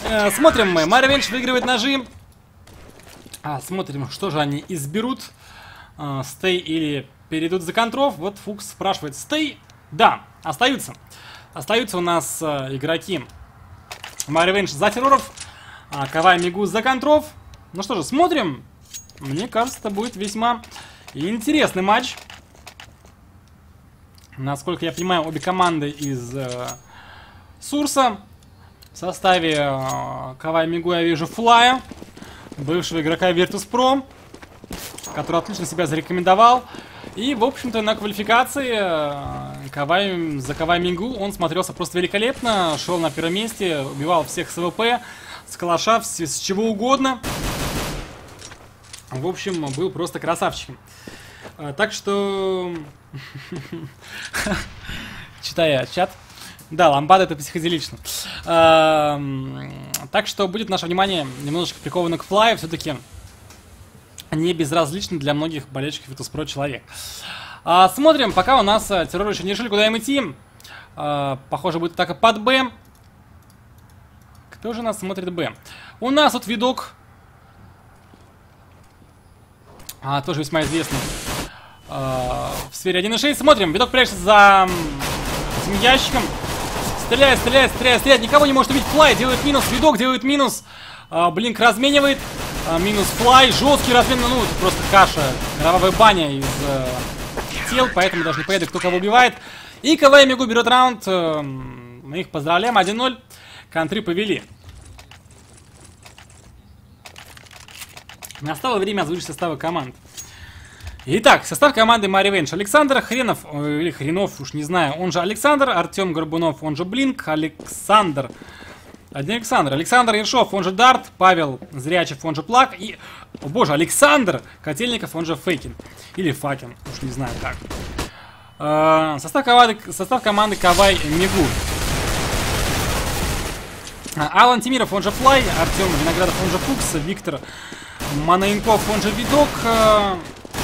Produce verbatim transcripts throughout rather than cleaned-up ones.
Э, смотрим мы. Марвенш выигрывает ножи. А, смотрим, что же они изберут. Э, стей или перейдут за контров. Вот Фукс спрашивает. Стей? Да, остаются. Остаются у нас э, игроки. Марвенш за терроров. А, Кавай Мигу за контров. Ну что же, смотрим. Мне кажется, это будет весьма интересный матч. Насколько я понимаю, обе команды из э, Сурса. В составе э, Кавай Мигу я вижу Флая, бывшего игрока Virtus.pro, который отлично себя зарекомендовал. И, в общем-то, на квалификации э, Кавай, за Кавай Мигу он смотрелся просто великолепно. Шел на первом месте, убивал всех с АВП, с калаша, с, с чего угодно. В общем, был просто красавчиком. Э, так что... Читая чат. Да, ламбада это психоделично. Так что будет наше внимание немножечко приковано к Флаю. Все-таки не безразлично для многих болельщиков Virtus.pro человек. А, смотрим, пока у нас а, терроры еще не решили, куда им идти. А, похоже, будет атака под Б. Кто же нас смотрит Б? У нас тут видок. А, тоже весьма известный. А, в сфере один и шесть. Смотрим, видок прячется за этим ящиком. Стреляет, стреляет, стреляет, стреляет. Никого не может убить. Флай делает минус. Видок делает минус. А, Блинк разменивает. А, минус Флай. Жесткий размен. Ну, это просто каша. Кровавая баня из э, тел. Поэтому даже не поеду, кто кого убивает. И Кавай Мигу берет раунд. Э, мы их поздравляем. один ноль. Контры повели. Настало время озвучить составы команд. Итак, состав команды Марвенш. Александр Хренов, или Хренов, уж не знаю, он же Александр. Артем Горбунов, он же Блинк. Александр. Один Александр. Александр Ершов, он же Дарт. Павел Зрячев, он же Плак. И, о боже, Александр Котельников, он же Фейкин. Или Факин, уж не знаю как. Э, состав, команды, состав команды Кавай Мигу. Алан Тимиров, он же Флай. Артем Виноградов, он же Фукс. Виктор Манаенков, он же Видок. Э,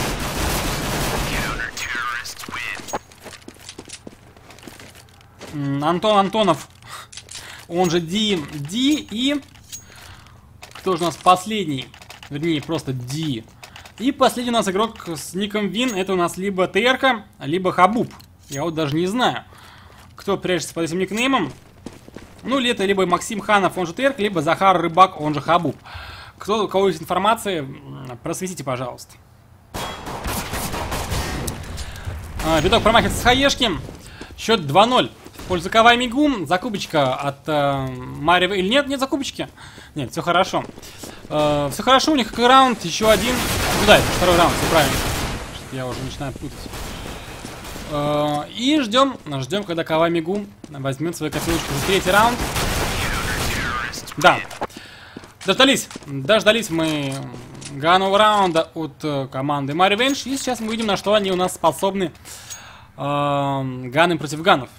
Антон Антонов, он же Ди, Ди и... Кто же у нас последний? Вернее, просто Ди. И последний у нас игрок с ником Вин. Это у нас либо ТРК, либо Хабуб. Я вот даже не знаю, кто прячется под этим никнеймом. Ну, или это либо Максим Ханов, он же ТРК, либо Захар Рыбак, он же Хабуб. Кто, у кого есть информация, просветите, пожалуйста. А, видок промахивается с хаешки. Счет два ноль. В пользу Кавай Мигу. Закупочка от э, Марио. Или нет, нет закупочки? Нет, все хорошо. Э, все хорошо, у них как раунд, еще один. Ну да, это второй раунд, все правильно. Я уже начинаю путать. Э, и ждем, ждем, когда Кавай Мигу возьмет свою копилочку за третий раунд. Да. Дождались. Дождались мы ганового раунда от э, команды Марвенш. И сейчас мы увидим, на что они у нас способны. Э, ганы против ганов.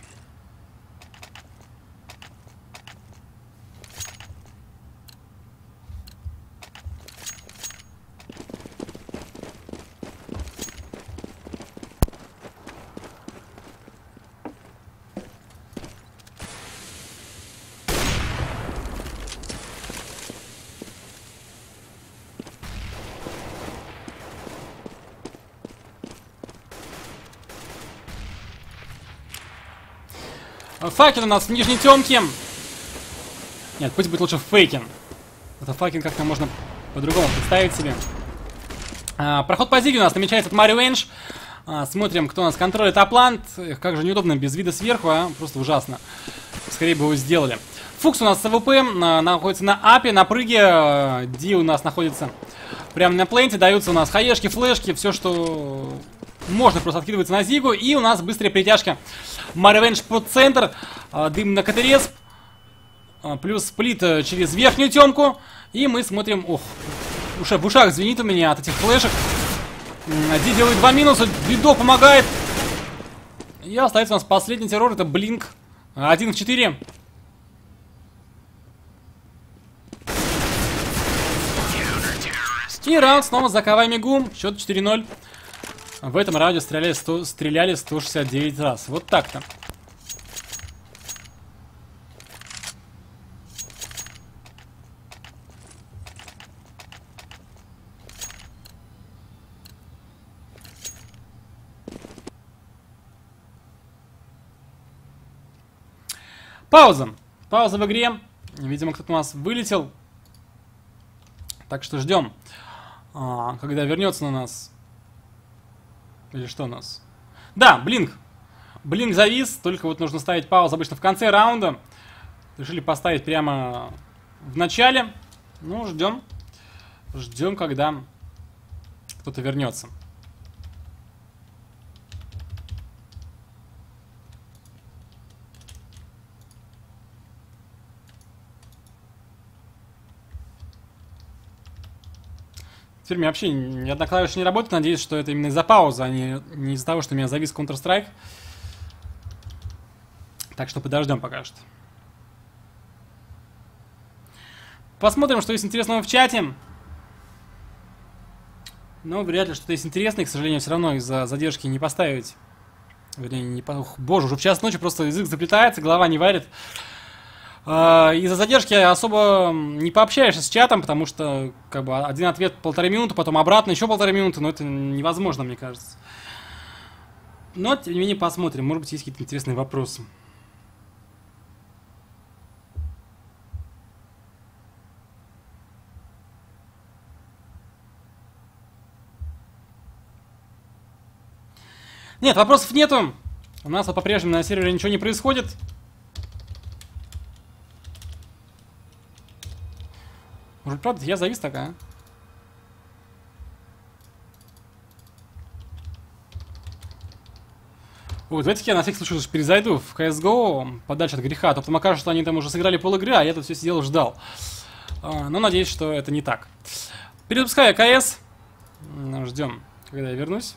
Факин у нас в нижней темке. Нет, пусть будет лучше Фейкин. Это Факин как-то можно по-другому представить себе. А, проход по Зиге у нас намечается от Марвенш. А, смотрим, кто у нас контролит Аплант. Эх, как же неудобно без вида сверху, а? Просто ужасно. Скорее бы его сделали. Фукс у нас с АВП а, находится на апе, на прыге. Ди у нас находится прямо на пленте. Даются у нас хаешки, флешки, все, что можно, просто откидывается на Зигу. И у нас быстрая притяжка. Марвенш под центр. А, дым на КТРС. А, плюс сплит через верхнюю темку. И мы смотрим... Ох, уже в ушах звенит у меня от этих флешек. Ди делает два минуса. Видок помогает. И остается у нас последний террор. Это Блинк. один в четыре. И раунд снова за Кавай Мигу. Счет четыре ноль. В этом раунде стреляли, сто, стреляли сто шестьдесят девять раз. Вот так-то. Пауза. Пауза в игре. Видимо, кто-то у нас вылетел. Так что ждем, а, когда вернется на нас. Или что у нас? Да, блинк. Блинк завис, только вот нужно ставить паузу обычно в конце раунда. Решили поставить прямо в начале. Ну, ждем. Ждем, когда кто-то вернется. Теперь у меня вообще ни одна клавиша не работает. Надеюсь, что это именно из-за паузы, а не, не из-за того, что у меня завис Counter-Strike. Так что подождем пока что. Посмотрим, что есть интересного в чате. Но вряд ли что-то есть интересное. К сожалению, все равно из-за задержки не поставить. Вернее, не по... Ух, боже, уже в час ночи просто язык заплетается, голова не варит. Uh, из-за задержки особо не пообщаешься с чатом, потому что как бы один ответ полторы минуты, потом обратно еще полторы минуты, но это невозможно, мне кажется. Но, тем не менее, посмотрим. Может быть, есть какие-то интересные вопросы. Нет, вопросов нету. У нас вот по-прежнему на сервере ничего не происходит. Может, правда, я завис так, а? Вот, давайте я на всякий случай перезайду в си эс го подальше от греха, а то потом окажется, что они там уже сыграли пол игры, а я тут все сидел и ждал. А, но надеюсь, что это не так. Перезапускаю КС. Ждем, когда я вернусь.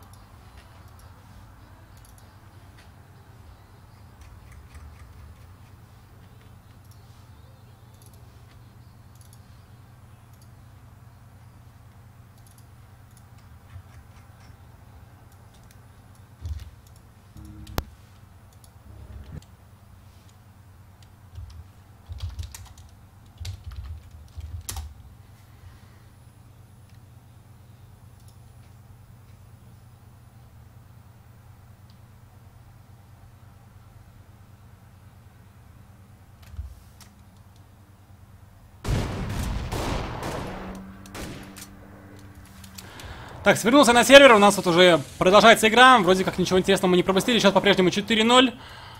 Так, свернулся на сервер, у нас вот уже продолжается игра. Вроде как ничего интересного мы не пропустили. Сейчас по-прежнему четыре ноль.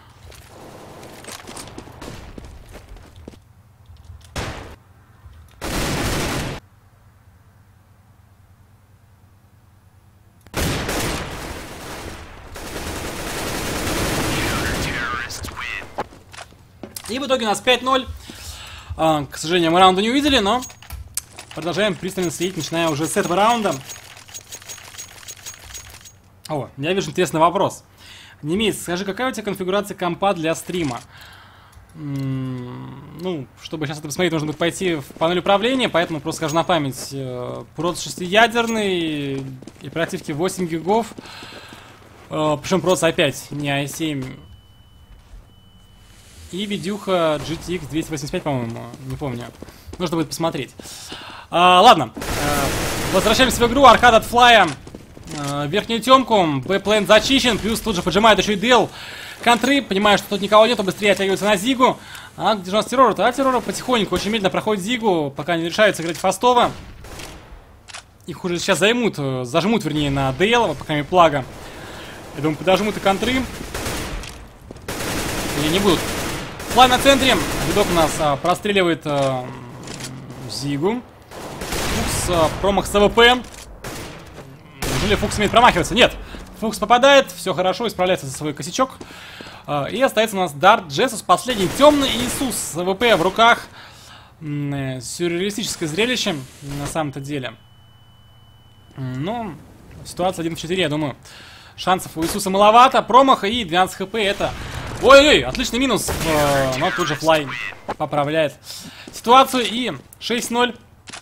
И в итоге у нас пять ноль. А, к сожалению, мы раунда не увидели, но продолжаем пристально следить, начиная уже с этого раунда. О, я вижу интересный вопрос. Немец, скажи, какая у тебя конфигурация компа для стрима? М-м, ну, чтобы сейчас это посмотреть, нужно будет пойти в панель управления, поэтому просто скажу на память. Процессор шестиядерный, оперативки восемь гигов. Причем процессор опять не ай семь. И видюха джи ти экс двести восемьдесят пять, по-моему, не помню. Нужно будет посмотреть. А, ладно, а, возвращаемся в игру. Аркад от Флая. А, верхнюю темку. Б-плейн зачищен. Плюс тут же поджимает еще и Дел. Контры. Понимаю, что тут никого нету. Быстрее оттягивается на Зигу. А где же у нас террор-то? А террор потихоньку, очень медленно проходит Зигу, пока не решаются играть фастово. Их уже сейчас займут, зажмут, вернее, на Дел, пока не плага. Я думаю, подожмут и контры. Или не будут. Флай на центре. Видок у нас а, простреливает а, Зигу. Фукс, а, промах с АВП. Неужели Фукс умеет промахиваться? Нет. Фукс попадает, все хорошо, исправляется за свой косячок. А, и остается у нас Дарт Джесус, последний темный Иисус с АВП в руках. М -м, сюрреалистическое зрелище на самом-то деле. Ну, ситуация один в четыре, я думаю. Шансов у Иисуса маловато. Промах и двенадцать хп это... Ой-ой, отличный минус, э, но тут же Флай поправляет ситуацию. И шесть ноль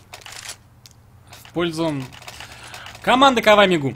в пользу команды Кавамигу.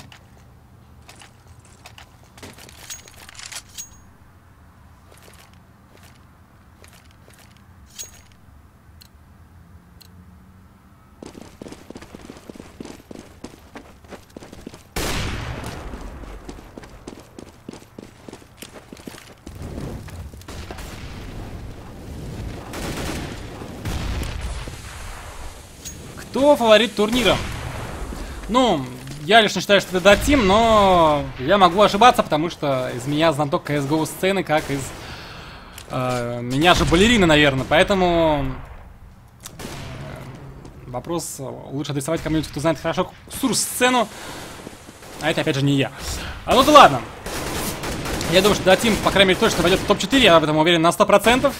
Кто фаворит турнира? Ну, я лично считаю, что это Dotteam, но я могу ошибаться, потому что из меня знаток си эс го сцены, как из э, меня же балерина, наверное. Поэтому э, вопрос лучше адресовать кому-нибудь, кто знает хорошо сурс-сцену. А это, опять же, не я. А ну да ладно. Я думаю, что Dotteam, по крайней мере, точно войдет в топ четыре. Я об этом уверен на сто процентов.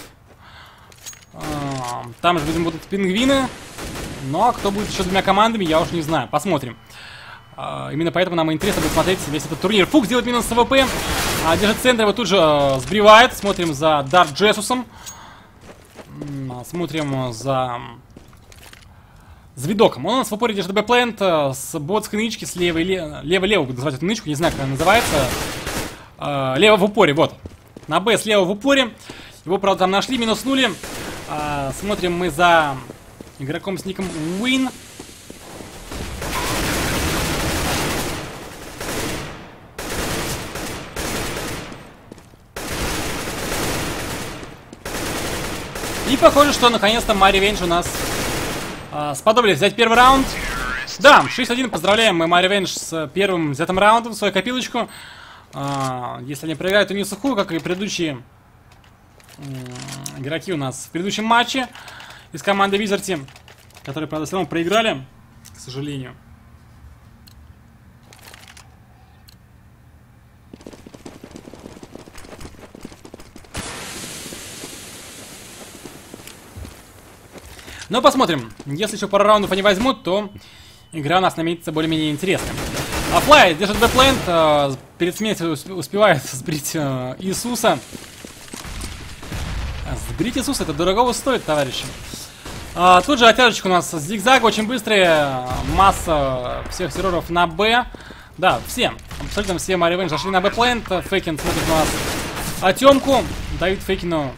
А, там же, видимо, будут пингвины. Ну, а кто будет еще двумя командами, я уж не знаю. Посмотрим. А, именно поэтому нам интересно будет смотреть весь этот турнир. Фукс делает минус с АВП. А, держит центр, его тут же а, сбривает. Смотрим за Дарт Джесусом. А, смотрим за... С видоком. Он у нас в упоре держит Б-плент с ботской нычки, с левой, лево-лево, буду называть эту нычку, не знаю, как она называется. Uh, лево в упоре, вот. На Б слева в упоре. Его, правда, там нашли, минуснули. Uh, смотрим мы за игроком с ником Win. И похоже, что наконец-то MyRevenge у нас uh, сподобились взять первый раунд. Да, шесть один, поздравляем мы MyRevenge с первым взятым раундом в свою копилочку. А, если они проиграют, то не сухую, как и предыдущие игроки у нас в предыдущем матче из команды Wizard Team, которые, правда, все равно проиграли, к сожалению. Но посмотрим. Если еще пару раундов они возьмут, то игра у нас наметится более-менее интересная. А Флай держит бэкплент, э, перед смертью успевает сбрить э, Иисуса. Сбрить Иисуса, это дорого стоит, товарищи. А, тут же оттяжечка у нас зигзаг, очень быстрая, масса всех терроров на Б. Да, все, абсолютно все MyRevenge зашли на бэкплент. Фейкин смотрит на нас отемку, дают Фейкину,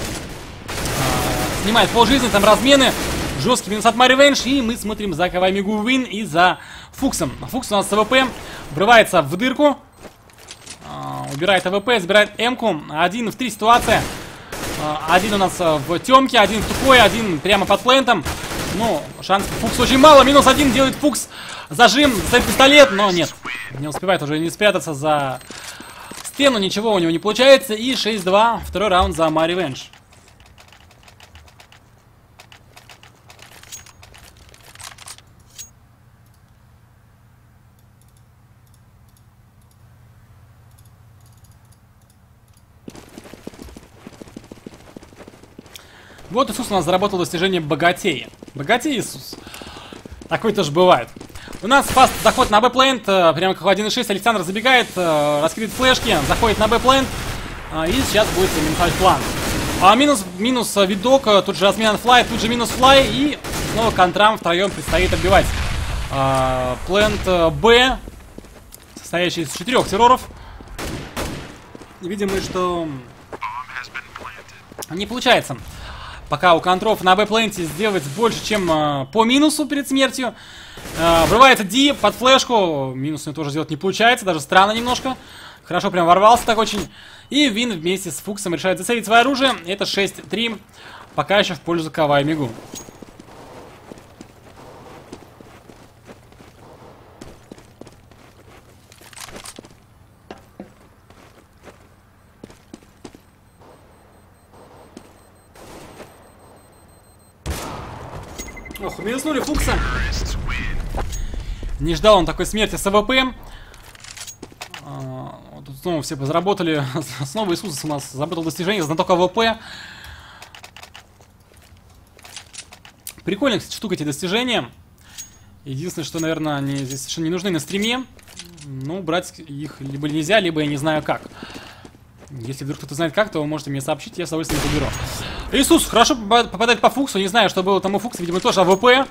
э, снимает полжизни, там размены. Жесткий минус от MyRevenge, и мы смотрим за Каваймигу Win и за Фуксом. Фукс у нас с АВП, врывается в дырку, а, убирает АВП, забирает М-ку. Один в три ситуация. А, один у нас в темке, один в тупой, один прямо под плентом. Ну, шансов Фукс очень мало. Минус один делает Фукс. Зажим, ставит пистолет, но нет. Не успевает уже не спрятаться за стену, ничего у него не получается. И шесть два, второй раунд за MyRevenge. Вот Иисус у нас заработал достижение богатея. Богатей Иисус. Такой тоже бывает. У нас фаст заход на Б-плент, прямо как один и шесть. Александр забегает, раскидывает флешки, заходит на Б-плент. И сейчас будет минусовать план. А минус, минус видок, тут же размен флай, тут же минус флай. И снова контрам втроем предстоит отбивать. А, плент Б, состоящий из четырех терроров. Видим мы, что не получается пока у контров на Б-пленте сделать больше, чем э, по минусу перед смертью. Э, врывается Ди под флешку. Минус тоже сделать не получается, даже странно немножко. Хорошо прям ворвался так очень. И Вин вместе с Фуксом решает зацелить свое оружие. Это шесть три. Пока еще в пользу Каваймигу. Ох, минуснули Фукса. Не ждал он такой смерти с АВП. А, тут снова все заработали. Снова Иисус у нас заработал достижение, знаток АВП. Прикольная, кстати, штука эти достижения. Единственное, что, наверное, они здесь совершенно не нужны на стриме. Ну, брать их либо нельзя, либо я не знаю как. Если вдруг кто-то знает как, то вы можете мне сообщить, я с удовольствием заберу. Иисус хорошо попадает по Фуксу. Не знаю, что было там у Фукса, видимо, тоже АВП.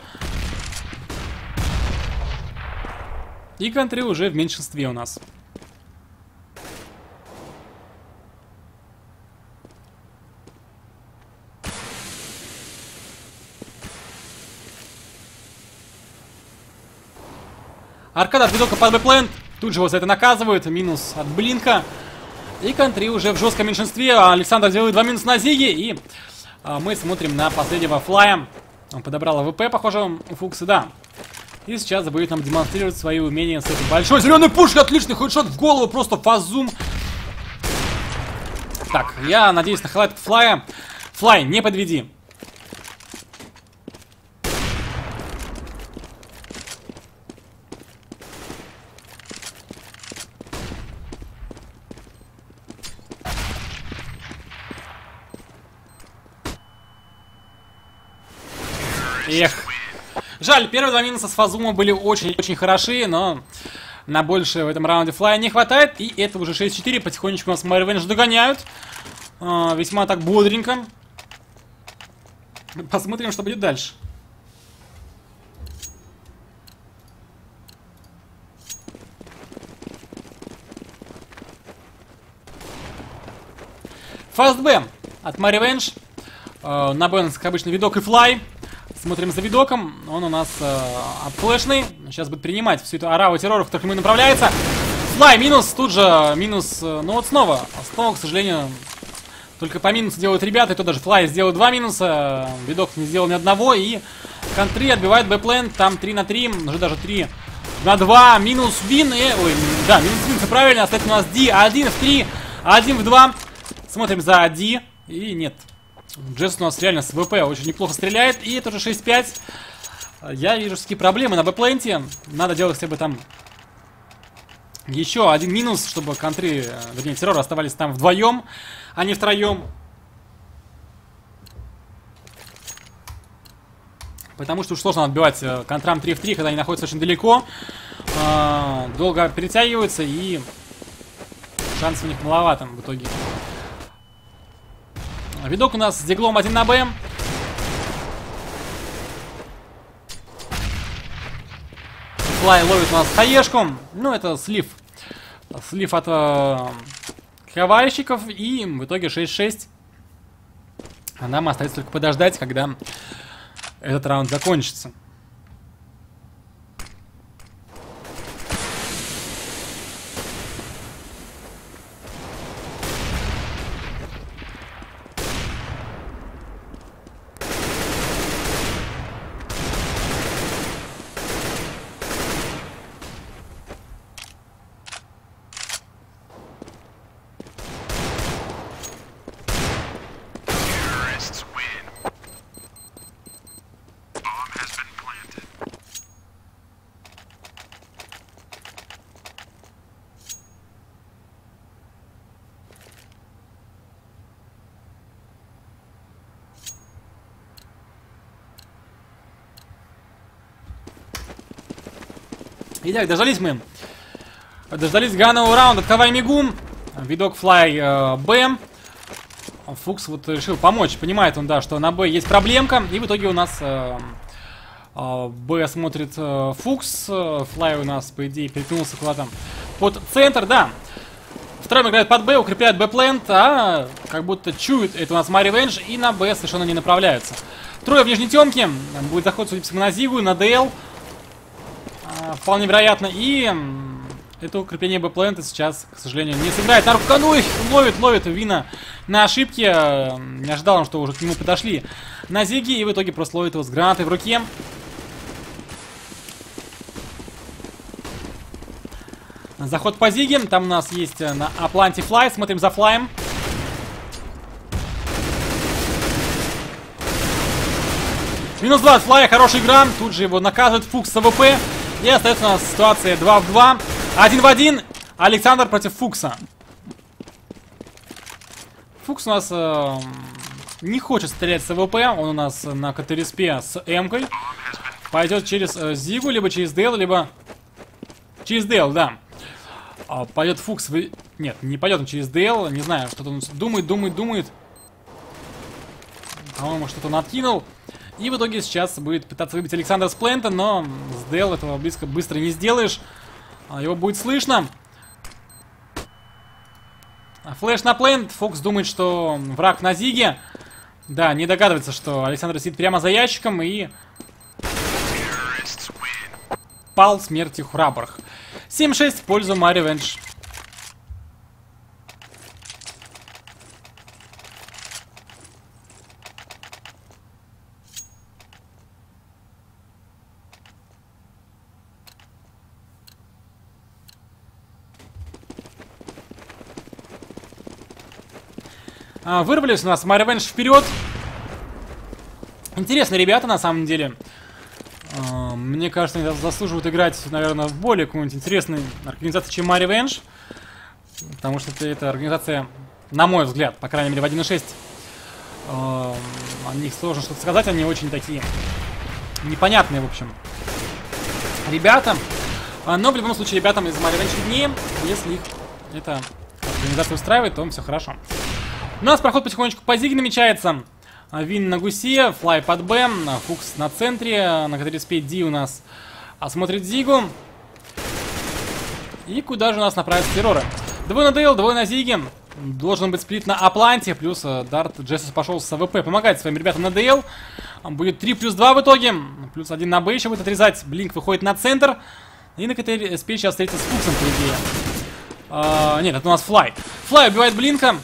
И контры уже в меньшинстве у нас. Аркада от видока под Б-плент. Тут же его за это наказывают. Минус от Блинка. И контры уже в жестком меньшинстве. Александр делает два минуса на Зиге. И а, мы смотрим на последнего Флая. Он подобрал АВП, похоже, у Фукса, да. И сейчас будет нам демонстрировать свои умения с этой большой зеленой пушкой. Отличный хедшот в голову, просто фазум. Так, я надеюсь на хайлайт Флая. Флай, не подведи. Эх. Жаль, первые два минуса с Фазума были очень-очень хороши, но на большее в этом раунде Флая не хватает. И это уже шесть четыре, потихонечку нас Маривенж догоняют. А, весьма так бодренько. Посмотрим, что будет дальше. Фаст Б от Маривенж. А, на Б, как обычно, видок и Флай. Смотрим за видоком, он у нас э, флешный. Сейчас будет принимать всю эту ораву терроров, к ему направляется. Флай минус, тут же минус, э, ну вот снова. Снова, к сожалению, только по минусу делают ребята, и то даже Флай сделал два минуса. Видок не сделал ни одного, и контри отбивает Б-плен, там три на три, уже даже три на два, минус вин, и, ой, да, минус вин, все правильно, остается у нас Ди, один в три, один в два. Смотрим за Ди, и нет. Джесс у нас реально с ВП очень неплохо стреляет. И это уже шесть пять. Я вижу такие проблемы на Б-пленте. Надо делать хотя бы там еще один минус, чтобы контры, вернее, терроры оставались там вдвоем, а не втроем. Потому что уж сложно отбивать контрам три в три, когда они находятся очень далеко. Долго перетягиваются, и шансов у них маловато в итоге. Видок у нас с диглом один на Б. Флай ловит у нас хаешку. Ну, это слив. Слив от э, хавайщиков. И в итоге шесть шесть. А нам остается только подождать, когда этот раунд закончится. Итак, дождались мы. Дождались ганового раунда от Кавай Мигум. Видок Флай э, Б. Фукс вот решил помочь. Понимает он, да, что на Б есть проблемка. И в итоге у нас э, э, Б смотрит э, Фукс. Флай у нас, по идее, перекинулся куда-то под центр, да. Второй играет под Б, укрепляет Б-плент, а как будто чует это у нас Маривенж, и на Б совершенно не направляются. Трое в нижней темке. Будет заход, судя по всему, на Зигу, на ДЛ. Вполне вероятно. И это укрепление Б-плента сейчас, к сожалению, не сыграет. На руку, ну, ловит, ловит Вина на ошибке. Не ожидал он, что уже к нему подошли на Зиге. И в итоге просто ловит его с гранатой в руке. Заход по Зиге. Там у нас есть на Апланте Флай. Смотрим за Флаем. Минус два от Флая. Хорошая игра. Тут же его наказывает Фукс с АВП. И остается у нас ситуация два в два. один в один. Александр против Фукса. Фукс у нас э, не хочет стрелять с АВП. Он у нас на КТ-респе с М-кой. Пойдет через э, Зигу, либо через ДЛ, либо через ДЛ, да. А, пойдет Фукс. В... Нет, не пойдет он через ДЛ. Не знаю, что-то он думает, думает, думает. По-моему, что-то он откинул. И в итоге сейчас будет пытаться выбить Александра с плента, но с ДЛ этого близко быстро не сделаешь. Его будет слышно. Флэш на плент. Фокс думает, что враг на Зиге. Да, не догадывается, что Александр сидит прямо за ящиком и пал смертью храбрых. семь шесть в пользу Маривенж. А, вырвались у нас Маривенж вперед. Интересные ребята, на самом деле. А, мне кажется, они заслуживают играть, наверное, в более какой-нибудь интересной организации, чем Маривенж. Потому что это, это организация, на мой взгляд, по крайней мере, в один и шесть. А, о них сложно что-то сказать, они очень такие непонятные, в общем, ребята. А, но в любом случае, ребятам из Маривенж виднее. Если их эта организация устраивает, то все хорошо. У нас проход потихонечку по Зиге намечается. Вин на гусе, флай под Б, Фукс на центре, на К тридцать пять Ди у нас осмотрит Зигу. И куда же у нас направятся терроры? Двое на Дейл, двое на Зиге. Должен быть сплит на Апланте, плюс Дарт Джессус пошел с АВП помогать своим ребятам на Дейл. Будет три плюс два в итоге, плюс один на Б еще будет отрезать. Блинк выходит на центр. И на К тридцать пять сейчас встретится с Фуксом, по идее. А, нет, это у нас Флай. Флай убивает Блинка.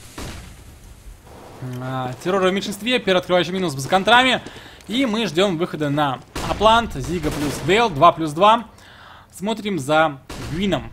А, терроры в меньшинстве, первый открывающий минус с контрами. И мы ждем выхода на Аплант, Зига плюс Дейл, два плюс два. Смотрим за Гвином.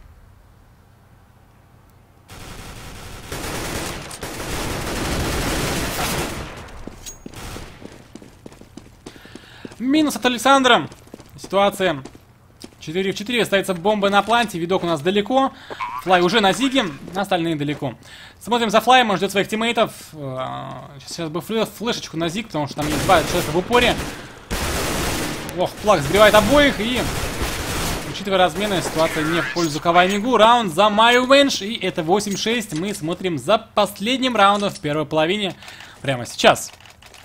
Минус от Александра. Ситуация четыре в четыре. Ставится бомба на Апланте. Видок у нас далеко. Флай уже на Зиге, остальные далеко. Смотрим за Флаем, он ждет своих тиммейтов. Сейчас бы флешечку на Зиг, потому что там есть два человека в упоре. Ох, Флаг сбивает обоих. И, учитывая размены, ситуация не в пользу Каваймигу. Раунд за Маривенж. И это восемь шесть. Мы смотрим за последним раундом в первой половине прямо сейчас.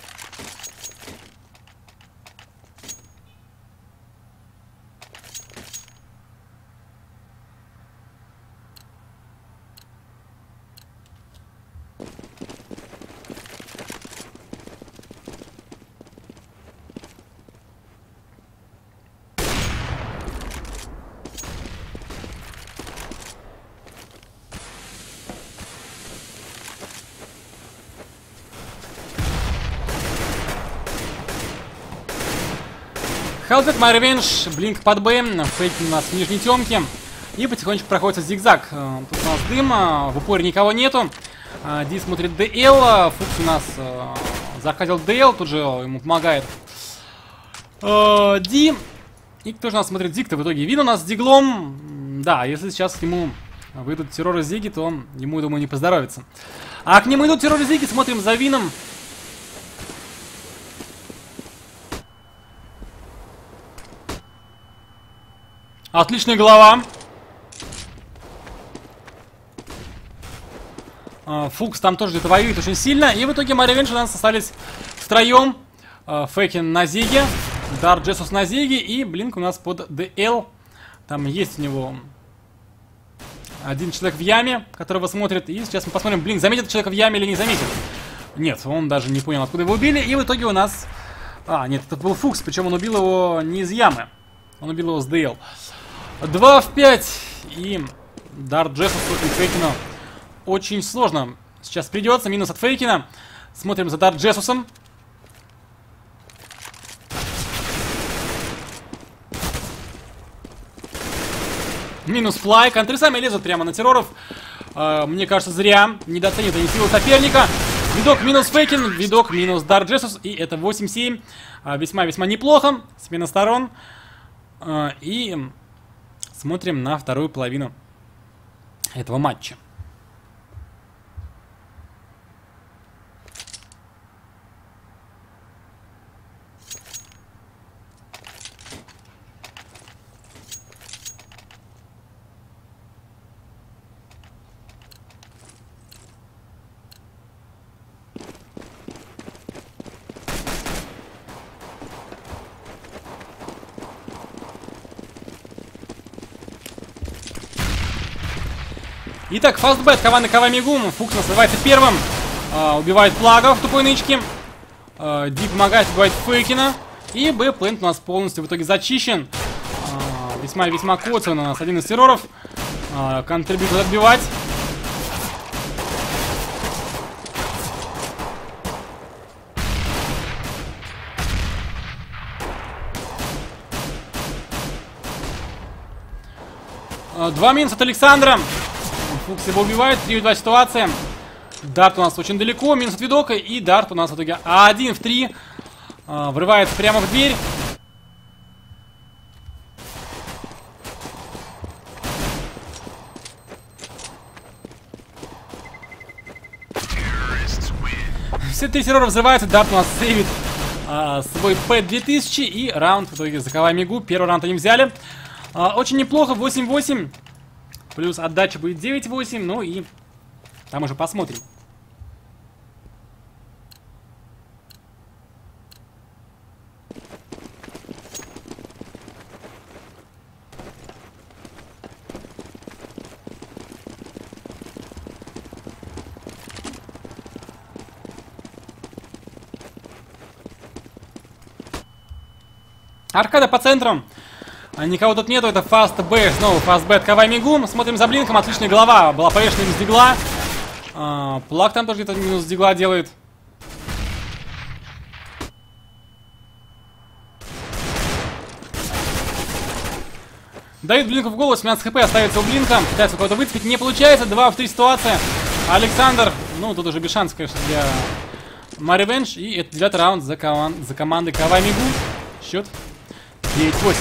Хелдет, Маривенж, Блинк под Б, Фейк у нас в нижней темке. И потихонечку проходится зигзаг. Тут у нас дым, в упоре никого нету. Ди смотрит ДЛ, Фукс у нас заходил ДЛ, тут же ему помогает Ди. И кто же у нас смотрит Зиг-то в итоге? Вин у нас с диглом. Да, если сейчас к нему выйдут терроры Зиги, то ему, думаю, не поздоровится. А к нему идут терроры Зиги, смотрим за Вином. Отличная голова. Фукс там тоже где-то воюет очень сильно. И в итоге Маривенж у нас остались втроем. Фейкин на Зиге, Дарт Джессус на Зиге и Блинк у нас под ДЛ. Там есть у него один человек в яме, которого смотрит. И сейчас мы посмотрим, Блинк заметит человека в яме или не заметит. Нет, он даже не понял, откуда его убили. И в итоге у нас... А, нет, это был Фукс, причем он убил его не из ямы. Он убил его с ДЛ. два в пять. И Дарт Джессус против Фейкина очень сложно. Сейчас придется. Минус от Фейкина. Смотрим за Дарт Джессусом. Минус Флай. Контры сами лезут прямо на терроров. Э, мне кажется, зря. Недооценит они силу соперника. Видок минус Фейкин. Видок минус Дарт Джессус. И это восемь семь. Весьма-весьма неплохо. Смена сторон. Э, и... Смотрим на вторую половину этого матча. Итак, фастбэт, команда Каваймигу. Фукс называется первым. А, убивает Плага в тупой нычке. А, Ди помогает, убивает Фейкина. И Б-плент у нас полностью в итоге зачищен. Весьма-весьма коцан у нас один из терроров. А, контрибьют отбивать. А, два минуса от Александра. Фукс его убивает, три в два ситуация. Дарт у нас очень далеко, минус от видока, и Дарт у нас в итоге один в три. А, врывается прямо в дверь. Все три террора взрываются, Дарт у нас сейвит а, свой П две тысячи, и раунд в итоге за Кавай Мигу. Первый раунд они взяли. А, очень неплохо, восемь восемь. Плюс отдача будет девять восемь, ну и там уже посмотрим. Аркада по центрам. Никого тут нету, это Fast B, снова Fast B от Кавай Мигу. Смотрим за блинком, отличная голова. Была повешена минус дигла. А, Плак там тоже где-то минус дигла делает. Дают блинку в голову, семнадцать хп остается у блинка. Пытается кого-то выцепить, не получается. два в три ситуация. Александр, ну тут уже без шансов, конечно, для Маривенш. И это девятый раунд за, коман за командой Кавай Мигу. Счет девять восемь.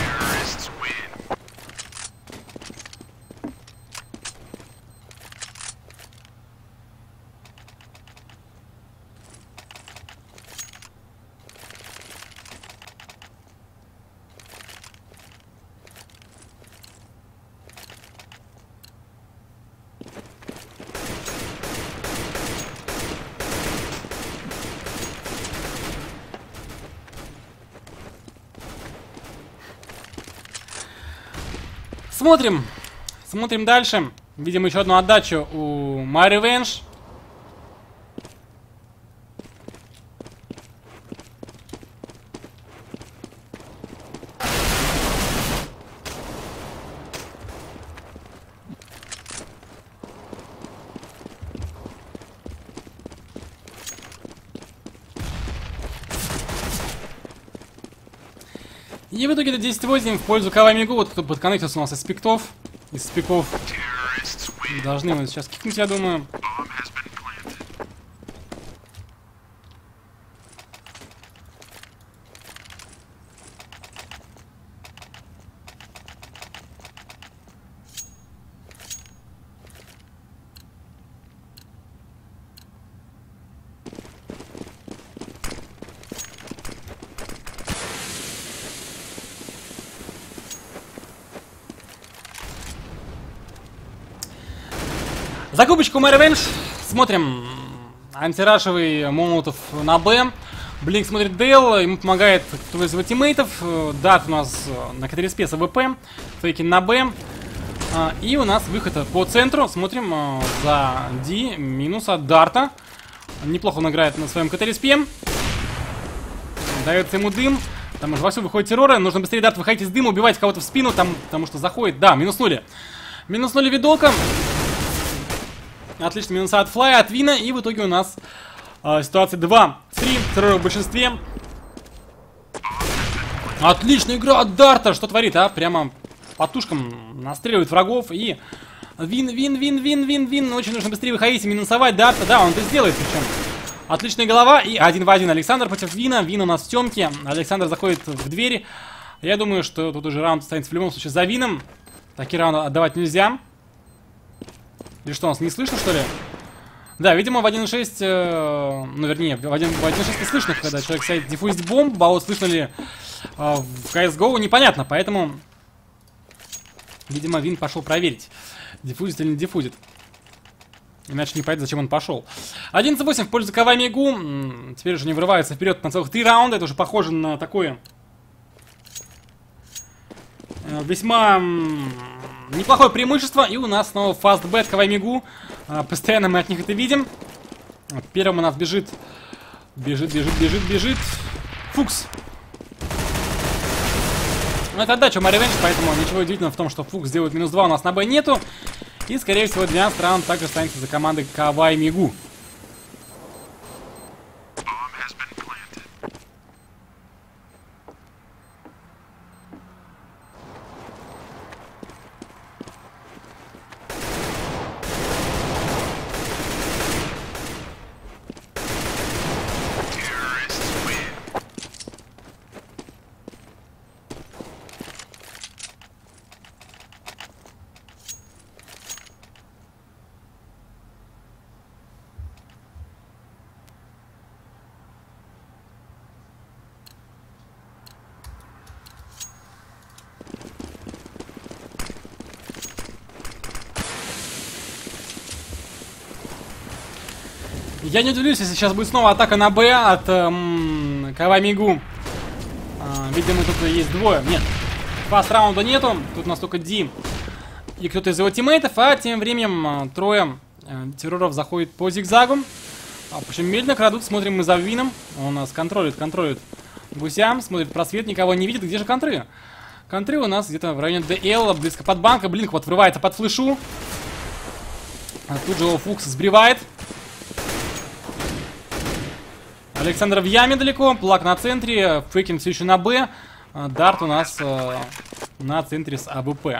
Смотрим. Смотрим дальше. Видим еще одну отдачу у Маривенш. И в итоге это десять восемь в пользу Кавай Мигу. Вот кто подконнектился у нас из спектов. Из спеков. Должны мы сейчас кикнуть, я думаю. Закупочку Маривенш. Смотрим. Антирашевый Молотов на Б. Блинк смотрит Дейл. Ему помогает кто-то из его тиммейтов. Дарт у нас на КТРСП с АВП. Фейкин на Б. И у нас выход по центру. Смотрим за Ди. Минус от Дарта. Неплохо он играет на своем КТРСП. Дается ему дым. Там уже вовсю выходит террора. Нужно быстрее, Дарт, выходить из дыма, убивать кого-то в спину. Там, потому что заходит. Да, минуснули. Минуснули видока. Отлично, минуса от Флая, от Вина. И в итоге у нас э, ситуация два три. Террор в большинстве. Отличная игра от Дарта. Что творит, а? Прямо по тушкам настреливает врагов. И Вин, Вин, Вин, Вин, Вин, Вин. Очень нужно быстрее выходить и минусовать Дарта. Да, он это сделает причем. Отличная голова. И один в один Александр против Вина. Вин у нас в темке. Александр заходит в дверь. Я думаю, что тут уже раунд останется в любом случае за Вином. Такие раунды отдавать нельзя. Или что, нас не слышно, что ли? Да, видимо, в один шесть, э, ну, вернее, в один шесть не слышно, когда человек стоит диффузить бомб, а вот слышно ли э, в си эс го, непонятно, поэтому, видимо, Вин пошел проверить, диффузит или не диффузит. Иначе не понятно, зачем он пошел. одиннадцать восемь в пользу Кавай Мигу. Теперь уже не вырывается вперед на целых три раунда. Это уже похоже на такое э, весьма... неплохое преимущество, и у нас снова Fast B от Кавай Мигу. Постоянно мы от них это видим. Первым у нас бежит, бежит, бежит, бежит, бежит Фукс. Ну, это отдача Маривенш, поэтому ничего удивительного в том, что Фукс сделает минус два, у нас на Б нету. И, скорее всего, двенадцатый раунд также останется за командой Кавай Мигу. Я не удивлюсь, если сейчас будет снова атака на Б от эм, Кавамигу. А, видимо, тут есть двое. Нет, фаст раунда нету. Тут у нас только Ди и кто-то из его тиммейтов. А тем временем а, трое а, терроров заходит по зигзагу. А, причем медленно крадут. Смотрим мы за Вином. Он нас контролит, контролит гуся. Смотрит просвет, никого не видит. Где же контры? Контры у нас где-то в районе ДЛ, близко под банка. Блинк вот врывается под флешу. А тут же его Фукс сбривает. Александр в яме далеко, Плак на центре, Фейкин все еще на Б, Дарт у нас э, на центре с АВП.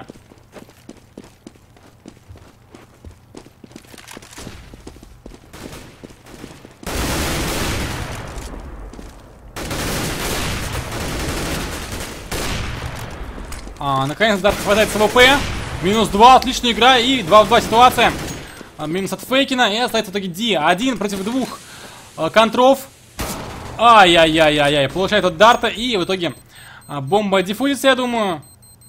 А, наконец Дарт хватает с АВП. Минус два, отличная игра и два в два ситуация. А, минус от Фейкина и остается в итоге Ди. Один против двух э, контров. Ай-яй-яй-яй-яй. Получает от Дарта. И в итоге а, бомба диффузится, я думаю.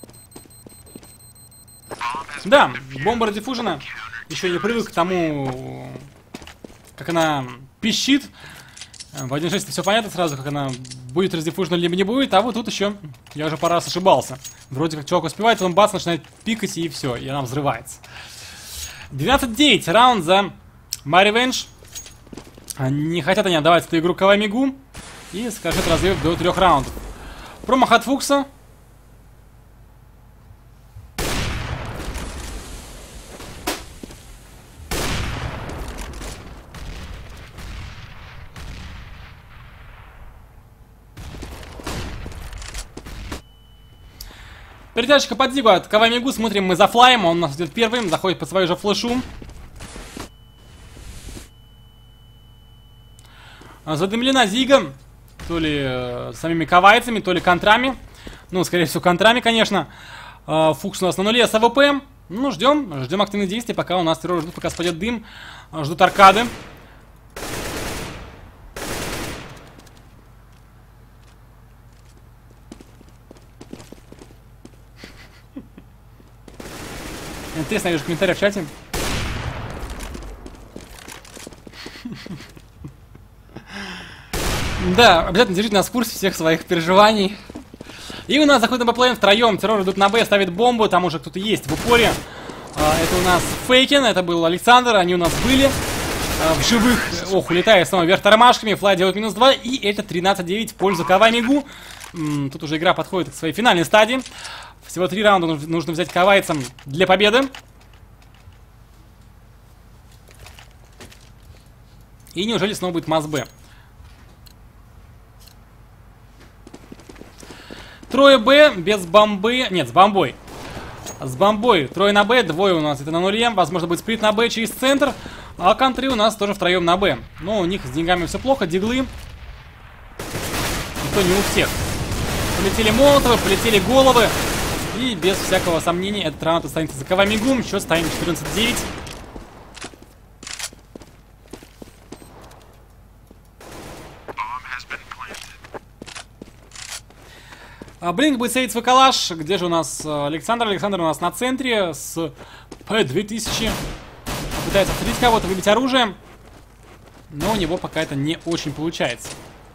Да, бомба диффужена. Еще не привык к тому, как она пищит. В один шесть все понятно сразу, как она будет раздиффужена, либо не будет. А вот тут еще я уже пару раз ошибался. Вроде как чувак успевает, он бац, начинает пикать и все. И она взрывается. двенадцать девять. Раунд за Маривенж. Не хотят они отдавать эту игру Кавамигу. И скажет разрыв до трех раундов. Промах от Фукса. Перетяжка под Зигу от Кавамигу. Смотрим мы за флаем. Он у нас идет первым. Заходит под свою же флешу. Задымлена Зига, то ли э, самими кавайцами, то ли контрами. Ну, скорее всего, контрами, конечно. э, Фукс у нас на нуле с АВП. Ну, ждем, ждем активных действий, пока у нас террор ждут, пока спадет дым. Ждут аркады. Интересно, я вижу комментарии в чате. Да, обязательно держите нас в курсе всех своих переживаний. И у нас заходит на Б-плейн втроем. Террор идут на Б, ставит бомбу. Там уже кто-то есть в упоре. а, Это у нас Фейкин, это был Александр. Они у нас были а, в живых. Ох, улетая снова вверх тормашками. Флай делает минус два. И это тринадцать девять в пользу Кавамигу. Тут уже игра подходит к своей финальной стадии. Всего три раунда нужно взять кавайцам для победы. И неужели снова будет масс-Б? Трое Б без бомбы. Нет, с бомбой. С бомбой. Трое на Б, двое у нас это на нуле. Возможно, будет сплит на Б через центр. А контры у нас тоже втроем на Б. Но у них с деньгами все плохо. Диглы. И то не у всех. Полетели молотовы, полетели головы. И без всякого сомнения этот раунд останется за Кавамигу. Счет станет четырнадцать девять. А, Блинк будет сейвить свой калаш. Где же у нас Александр? Александр у нас на центре с П две тысячи. Пытается встретить кого-то, выбить оружие. Но у него пока это не очень получается.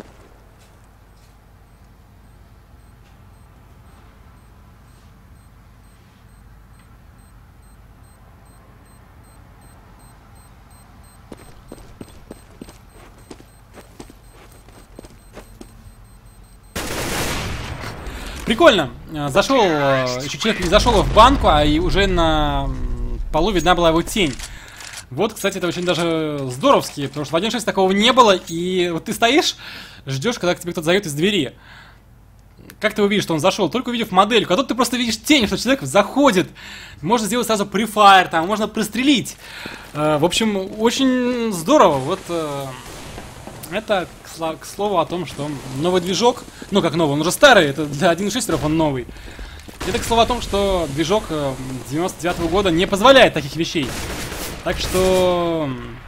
Прикольно. Зашел, еще человек не зашел в банку, а и уже на полу видна была его тень. Вот, кстати, это очень даже здоровски, потому что в один шесть такого не было, и вот ты стоишь, ждешь, когда к тебе кто-то зайдет из двери. Как ты увидишь, что он зашел? Только увидев модельку, а тут ты просто видишь тень, что человек заходит. Можно сделать сразу префайр, там, можно прострелить. В общем, очень здорово. Вот это... К слову о том, что новый движок, ну как новый, он уже старый, это для один шесть он новый. Это к слову о том, что движок девяносто девятого года не позволяет таких вещей. Так что,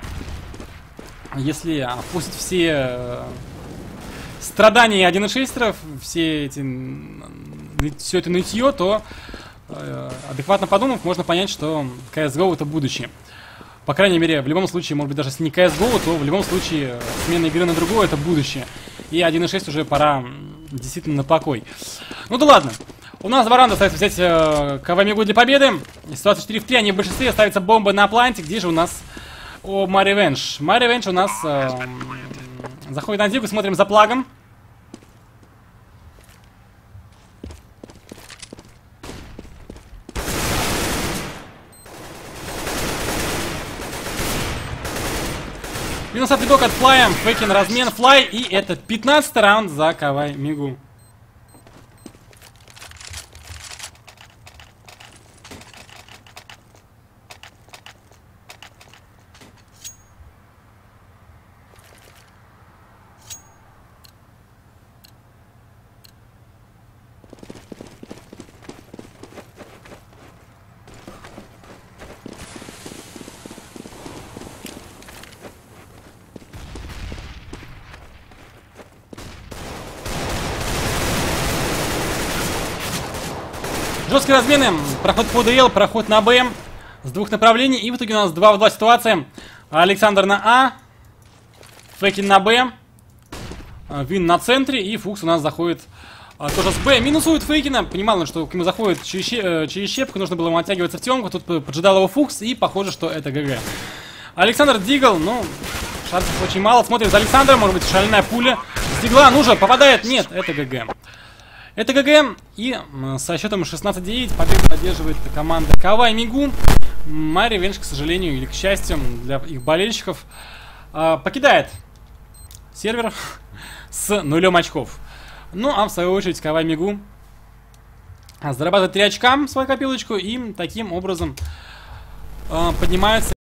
если опустить все страдания один шесть, все эти, все это нытье, то адекватно подумав, можно понять, что си эс го это будущее. По крайней мере, в любом случае, может быть, даже если не си эс го, то в любом случае смена игры на другое — это будущее. И один и шесть уже пора действительно на покой. Ну да ладно. У нас два раунда остается взять э, КВ-мигу для победы. Ситуация четыре в три, они в большинстве. Ставится бомба на планте. Где же у нас о Маривенш? Маривенш у нас э, заходит на дигу, смотрим за плагом. Минус отведок от флая, фейкин размен, флай, и это пятнадцатый раунд за КВ-мигу. Жесткие размены, проход по ДЛ, проход на Б с двух направлений. И в итоге у нас два в два ситуация. Александр на А, Фейкин на Б, Вин на центре. И Фукс у нас заходит а, тоже с Б. Минусует Фейкина. Понимал, что к нему заходит через, э, через щепку. Нужно было ему оттягиваться в темку. Тут поджидал его Фукс. И похоже, что это ГГ. Александр дигл. Ну, шансов очень мало. Смотрим за Александром. Может быть, шальная пуля. С дигла. Ну же, попадает. Нет, это ГГ. Это ГГ, и со счетом шестнадцать девять победу поддерживает команда КВ-мигу. Маривенш, к сожалению, или к счастью для их болельщиков, покидает сервер с нулем очков. Ну, а в свою очередь КВ-мигу зарабатывает три очка в свою копилочку и таким образом поднимается